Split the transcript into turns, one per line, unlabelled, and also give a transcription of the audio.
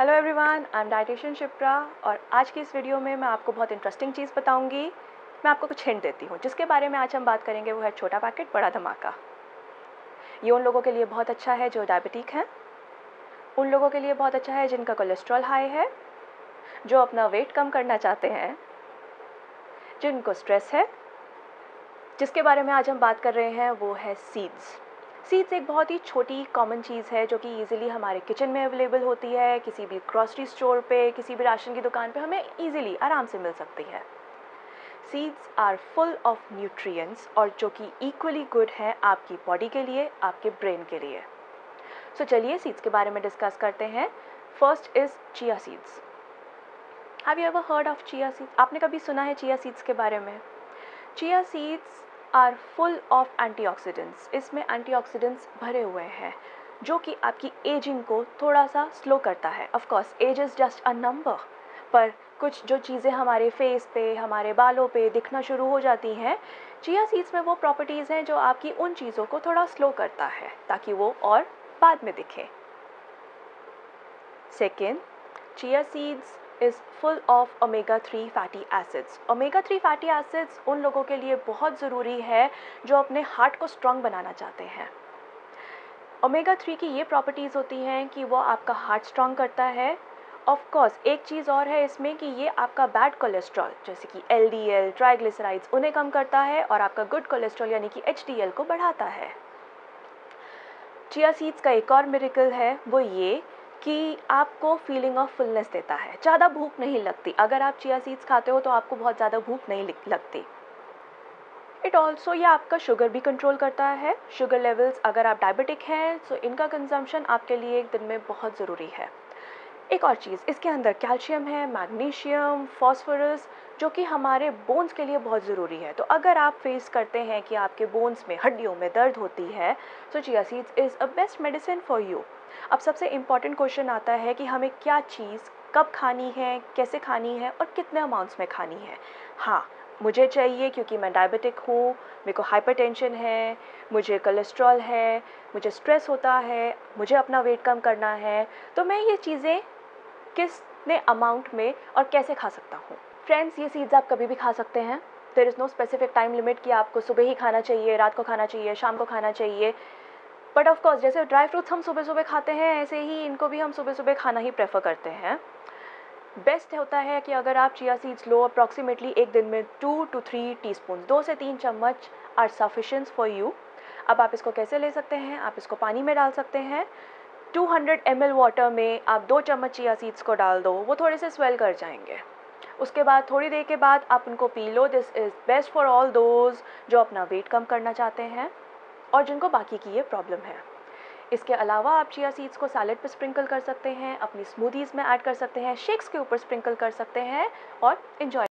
Hello everyone, I am dietitian Shipra और आज की इस वीडियो में मैं आपको बहुत इंटरेस्टिंग चीज़ बताऊंगी। मैं आपको कुछ हिंट देती हूँ जिसके बारे में आज हम बात करेंगे। वो है छोटा पैकेट बड़ा धमाका। ये उन लोगों के लिए बहुत अच्छा है जो डायबिटिक हैं, उन लोगों के लिए बहुत अच्छा है जिनका कोलेस्ट्रॉल हाई है, जो अपना वेट कम करना चाहते हैं, जिनको स्ट्रेस है। जिसके बारे में आज हम बात कर रहे हैं वो है सीड्स। सीड्स एक बहुत ही छोटी कॉमन चीज़ है जो कि ईज़िली हमारे किचन में अवेलेबल होती है। किसी भी ग्रॉसरी स्टोर पे, किसी भी राशन की दुकान पे हमें ईज़िली आराम से मिल सकती है। Seeds are full of nutrients और जो कि इक्वली गुड है आपकी बॉडी के लिए, आपके ब्रेन के लिए। सो चलिए सीड्स के बारे में डिस्कस करते हैं। First is chia seeds. Have you ever heard of chia seeds? आपने कभी सुना है चिया सीड्स के बारे में? Chia seeds are full of antioxidants. इसमें एंटीऑक्सीडेंट्स भरे हुए हैं जो कि आपकी एजिंग को थोड़ा सा स्लो करता है। Of course age is just a number, पर कुछ जो चीज़ें हमारे फेस पे, हमारे बालों पे दिखना शुरू हो जाती हैं, चिया सीड्स में वो प्रॉपर्टीज़ हैं जो आपकी उन चीज़ों को थोड़ा स्लो करता है ताकि वो और बाद में दिखें। Second, chia seeds is full of omega-3 fatty acids. omega-3 fatty acids उन लोगों के लिए बहुत ज़रूरी है जो अपने हार्ट को स्ट्रॉन्ग बनाना चाहते हैं। omega-3 की ये प्रॉपर्टीज़ होती हैं कि वो आपका हार्ट स्ट्रॉन्ग करता है। ऑफ कोर्स एक चीज़ और है इसमें कि ये आपका बैड कोलेस्ट्रॉल जैसे कि LDL, ट्राइग्लिसराइड्स उन्हें कम करता है और आपका गुड कोलेस्ट्रॉल यानी कि HDL को बढ़ाता है। चिया सीड्स का एक और मिरेकल है वो ये कि आपको फीलिंग ऑफ फुलनेस देता है। ज़्यादा भूख नहीं लगती। अगर आप चिया सीड्स खाते हो तो आपको बहुत ज़्यादा भूख नहीं लगती। इट ऑल्सो ये आपका शुगर भी कंट्रोल करता है। शुगर लेवल्स, अगर आप डायबिटिक हैं तो इनका कंजम्पशन आपके लिए एक दिन में बहुत ज़रूरी है। एक और चीज़, इसके अंदर कैल्शियम है, मैग्नीशियम, फॉस्फोरस, जो कि हमारे बोन्स के लिए बहुत ज़रूरी है। तो अगर आप फेस करते हैं कि आपके बोन्स में, हड्डियों में दर्द होती है, तो chia seeds is a best medicine for you. अब सबसे इम्पॉर्टेंट क्वेश्चन आता है कि हमें क्या चीज़ कब खानी है, कैसे खानी है और कितने अमाउंट्स में खानी है। हाँ, मुझे चाहिए क्योंकि मैं डायबिटिक हूँ, मेरे को हाइपरटेंशन है, मुझे कोलेस्ट्रॉल है, मुझे स्ट्रेस होता है, मुझे अपना वेट कम करना है, तो मैं ये चीज़ें किसने अमाउंट में और कैसे खा सकता हूँ। फ्रेंड्स, ये सीड्स आप कभी भी खा सकते हैं। There is no specific time limit कि आपको सुबह ही खाना चाहिए, रात को खाना चाहिए, शाम को खाना चाहिए। बट ऑफ कोर्स जैसे ड्राई फ्रूट्स हम सुबह सुबह खाते हैं, ऐसे ही इनको भी हम सुबह सुबह खाना ही प्रेफर करते हैं। बेस्ट होता है कि अगर आप चिया सीड्स लो, अप्रॉक्सीमेटली एक दिन में 2 to 3 टीस्पून, 2 से 3 चम्मच आर सफिशेंट फॉर यू। अब आप इसको कैसे ले सकते हैं? आप इसको पानी में डाल सकते हैं। 200 ml वाटर में आप 2 चम्मच चिया सीड्स को डाल दो, वो थोड़े से स्वेल कर जाएंगे। उसके बाद थोड़ी देर के बाद आप उनको पी लो। This is best for all those जो अपना वेट कम करना चाहते हैं और जिनको बाकी की ये प्रॉब्लम है। इसके अलावा आप चिया सीड्स को सैलेड पे स्प्रिंकल कर सकते हैं, अपनी स्मूदीज़ में ऐड कर सकते हैं, शेक्स के ऊपर स्प्रिंकल कर सकते हैं और एंजॉय